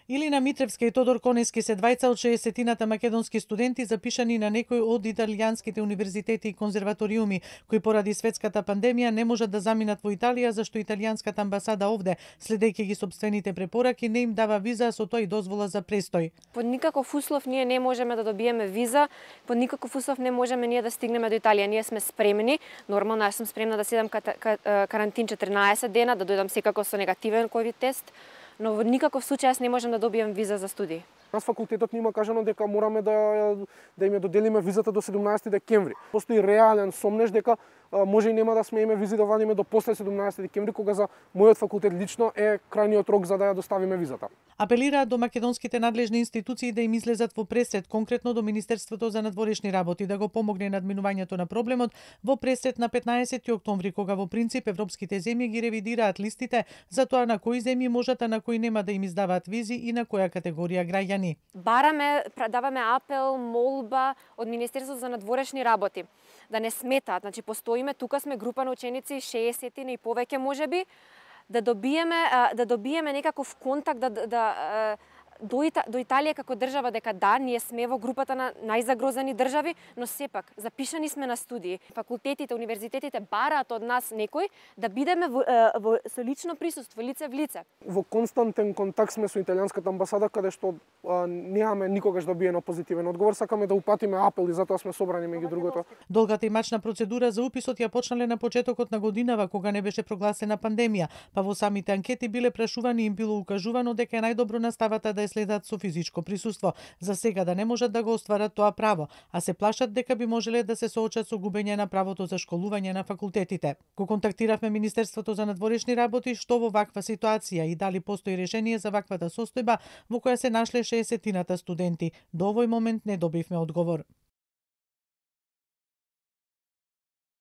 Илина Митревска и Тодор Конески се двајца од 60-тината македонски студенти запишани на некој од италијанските универзитети и конзерваториуми, кои поради светската пандемија не можат да заминат во Италија, зашто италијанската амбасада овде, следејќи ги собствените препораки, не им дава виза, со тоа и дозвола за престој. Под никаков услов ние не можеме да добиеме виза, под никаков услов не можеме ние да стигнеме до Италија. Ние сме спремни, нормално јас сум спремна да седам карантин 14 дена, да дојдам секако со негативен ковид тест, но во никаков случај јас не можам да добијам виза за студии. Нас факултетот нима кажано дека мораме да им ја доделиме визата до 17 декември. Постои реален сомнеж дека може и нема да смееме визи да вадиме до после 17 декември, кога за мојот факултет лично е крајниот рок за да ја доставиме визата. Апелираат до македонските надлежни институции да им излезат во пресред, конкретно до Министерството за надворешни работи, да го помогне надминувањето на проблемот во пресред на 15 октомври, кога во принцип европските земји ги ревидираат листите за тоа на кои земји можат, а на кои нема да им издаваат визи и на која категорија граѓани. Бараме, даваме апел, молба од Министерството за надворешни работи да не сметаат. Значи постоиме, тука сме група на ученици 60 и повеќе можеби, да добиеме некаков контакт до Италија како држава, дека да, ние сме во групата на најзагрозени држави, но сепак запишани сме на студии. Факултетите, универзитетите бараат од нас некој да бидеме со лично присуство, лице в лице. Во константен контакт сме со италијанската амбасада, каде што немаме никогаш добиено позитивен одговор. Сакаме да упатиме апел и затоа сме собрани меѓу другото. Долгата и мачна процедура за уписот ја почнале на почетокот на годинава, кога не беше прогласена пандемија, па во самите анкети биле прашувани и им било укажувано дека е најдобро наставата да следат со физичко присуство. За сега да не можат да го остварат тоа право, а се плашат дека би можеле да се соочат со губење на правото за школување на факултетите. Го контактиравме Министерството за надворешни работи што во ваква ситуација и дали постои решение за ваквата состојба во која се нашле 60-тината студенти. До овој момент не добивме одговор.